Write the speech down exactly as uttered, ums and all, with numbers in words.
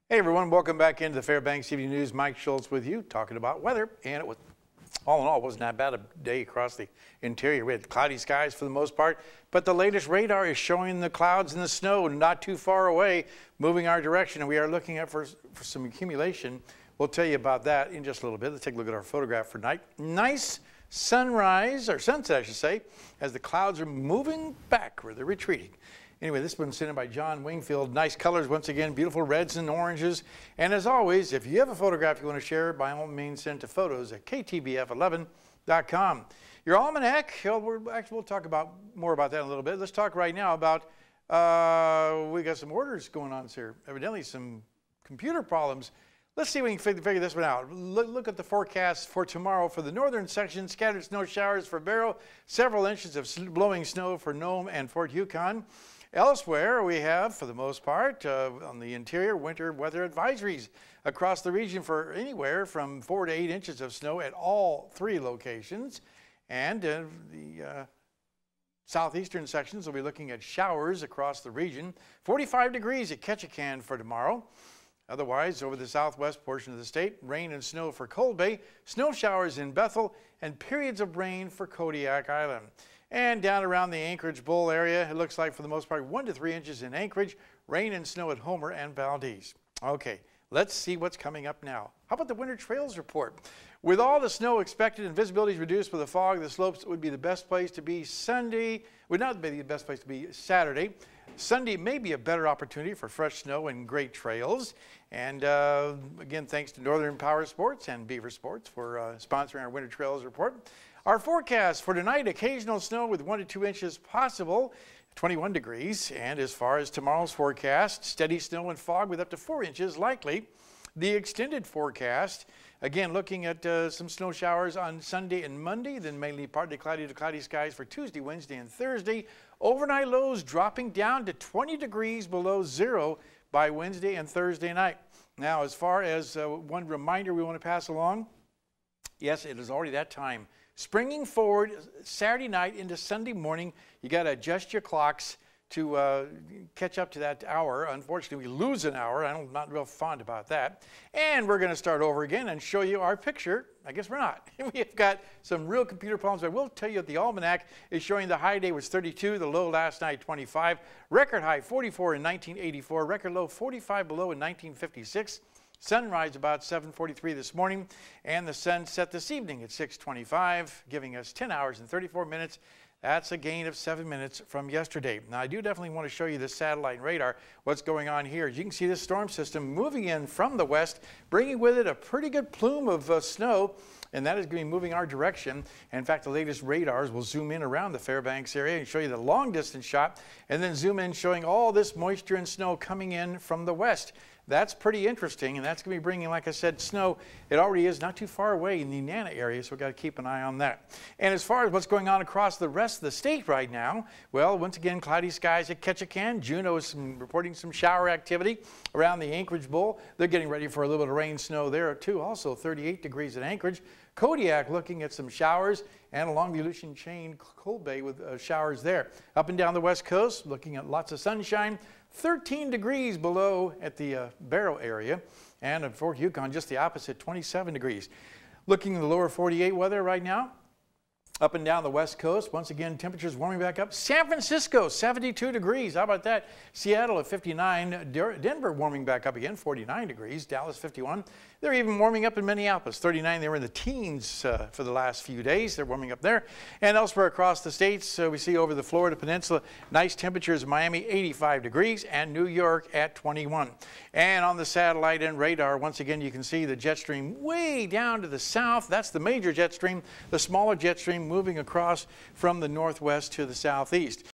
Hey everyone, welcome back into the Fairbanks Evening News. Mike Schultz with you, talking about weather, and it was, all in all, wasn't that bad a day across the interior. We had cloudy skies for the most part, but the latest radar is showing the clouds and the snow not too far away, moving our direction, and we are looking at for, for some accumulation. We'll tell you about that in just a little bit. Let's take a look at our photograph for tonight. Nice sunrise, or sunset, I should say, as the clouds are moving back, or they're retreating. Anyway, this has been sent in by John Wingfield. Nice colors once again, beautiful reds and oranges. And as always, if you have a photograph you want to share, by all means send to photos at K T B F eleven dot com. Your almanac, well, we're, actually we'll talk about more about that in a little bit. Let's talk right now about, uh, we got some orders going on here. Evidently some computer problems. Let's see if we can figure, figure this one out. Look, look at the forecast for tomorrow for the northern section. Scattered snow showers for Barrow. Several inches of blowing snow for Nome and Fort Yukon. Elsewhere, we have, for the most part, uh, on the interior, winter weather advisories across the region for anywhere from four to eight inches of snow at all three locations. And uh, the uh, southeastern sections will be looking at showers across the region. forty-five degrees at Ketchikan for tomorrow. Otherwise, over the southwest portion of the state, rain and snow for Cold Bay, snow showers in Bethel, and periods of rain for Kodiak Island. And down around the Anchorage Bowl area, it looks like for the most part one to three inches in Anchorage, rain and snow at Homer and Valdez. Okay, let's see what's coming up now. How about the winter trails report? With all the snow expected and visibility is reduced with the fog, the slopes would be the best place to be Sunday, would not be the best place to be Saturday. Sunday may be a better opportunity for fresh snow and great trails. And uh, again, thanks to Northern Power Sports and Beaver Sports for uh, sponsoring our winter trails report. Our forecast for tonight, occasional snow with one to two inches possible, twenty-one degrees. And as far as tomorrow's forecast, steady snow and fog with up to four inches likely. The extended forecast, again, looking at uh, some snow showers on Sunday and Monday, then mainly partly cloudy to cloudy skies for Tuesday, Wednesday, and Thursday. Overnight lows dropping down to twenty degrees below zero by Wednesday and Thursday night. Now, as far as uh, one reminder we want to pass along, yes, it is already that time. Springing forward Saturday night into Sunday morning, you got to adjust your clocks to uh, catch up to that hour. Unfortunately, we lose an hour. I'm not real fond about that. And we're going to start over again and show you our picture. I guess we're not. We've got some real computer problems. I will tell you that the almanac is showing the high day was thirty-two, the low last night twenty-five, record high forty-four in nineteen eighty-four, record low forty-five below in nineteen fifty-six. Sunrise about seven forty-three this morning, and the sun set this evening at six twenty-five, giving us ten hours and thirty-four minutes. That's a gain of seven minutes from yesterday. Now, I do definitely want to show you the satellite radar, what's going on here. As you can see, this storm system moving in from the west, bringing with it a pretty good plume of uh, snow, and that is going to be moving our direction. And in fact, the latest radars will zoom in around the Fairbanks area and show you the long distance shot, and then zoom in showing all this moisture and snow coming in from the west. That's pretty interesting, and that's going to be bringing, like I said, snow. It already is not too far away in the Nana area, so we've got to keep an eye on that. And as far as what's going on across the rest of the state right now, well, once again, cloudy skies at Ketchikan. Juneau is some, reporting some shower activity around the Anchorage Bowl. They're getting ready for a little bit of rain, snow there, too. Also, thirty-eight degrees at Anchorage. Kodiak looking at some showers, and along the Aleutian Chain, Cold Bay with uh, showers there. Up and down the west coast, looking at lots of sunshine. thirteen degrees below at the uh, Barrow area, and at Fort Yukon, just the opposite, twenty-seven degrees. Looking at the lower forty-eight weather right now, up and down the west coast, once again, temperatures warming back up. San Francisco, seventy-two degrees. How about that? Seattle at fifty-nine. Denver warming back up again, forty-nine degrees. Dallas, fifty-one. They're even warming up in Minneapolis, thirty-nine. They were in the teens uh, for the last few days. They're warming up there. And elsewhere across the states, uh, we see over the Florida Peninsula, nice temperatures. Miami, eighty-five degrees, and New York at twenty-one. And on the satellite and radar, once again, you can see the jet stream way down to the south. That's the major jet stream. The smaller jet stream moving across from the northwest to the southeast.